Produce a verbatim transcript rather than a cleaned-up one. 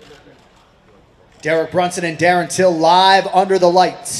Derek Brunson and Darren Till live under the lights.